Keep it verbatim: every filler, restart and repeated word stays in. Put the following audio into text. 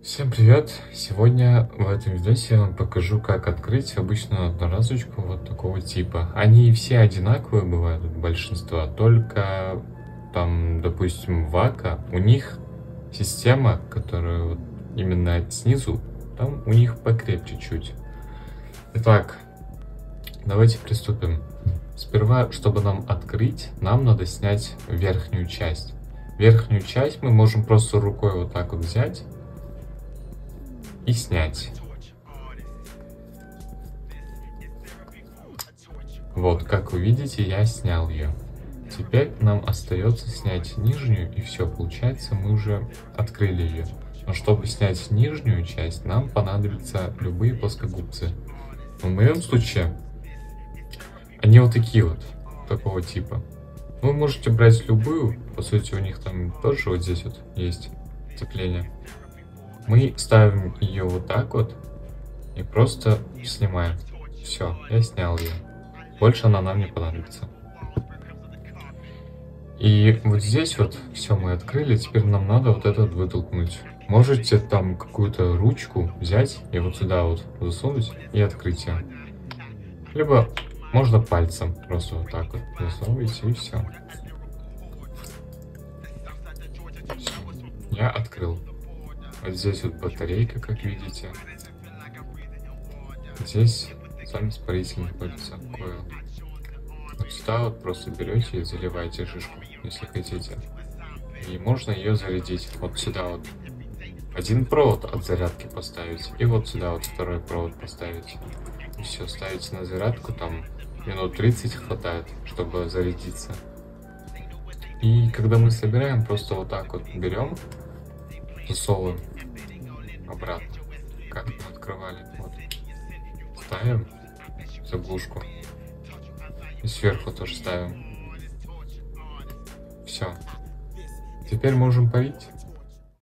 Всем привет! Сегодня в этом видосе я вам покажу, как открыть обычную одноразочку вот такого типа. Они все одинаковые бывают, большинство, только там, допустим, Вака, у них система, которая вот именно снизу, там у них покрепче чуть. Итак, давайте приступим. Сперва, чтобы нам открыть, нам надо снять верхнюю часть. Верхнюю часть мы можем просто рукой вот так вот взять и снять. Вот, как вы видите, я снял ее. Теперь нам остается снять нижнюю, и все, получается, мы уже открыли ее. Но чтобы снять нижнюю часть, нам понадобятся любые плоскогубцы. В моем случае, они вот такие вот, такого типа. Вы можете брать любую, по сути, у них там тоже вот здесь вот есть цепление. Мы ставим ее вот так вот и просто снимаем. Все, я снял ее. Больше она нам не понадобится. И вот здесь вот все мы открыли. Теперь нам надо вот этот вытолкнуть. Можете там какую-то ручку взять и вот сюда вот засунуть и открыть ее. Либо можно пальцем просто вот так вот засовываете и все. Я открыл. Вот здесь вот батарейка, как видите. Здесь сам испаритель находится, койл. Вот сюда вот просто берете и заливаете шишку, если хотите. И можно ее зарядить вот сюда вот. Один провод от зарядки поставить, и вот сюда вот второй провод поставить. И все, ставите на зарядку, там минут тридцать хватает, чтобы зарядиться. И когда мы собираем, просто вот так вот берем, засовываем обратно, как мы открывали. Вот. Ставим заглушку. И сверху тоже ставим. Все. Теперь можем парить.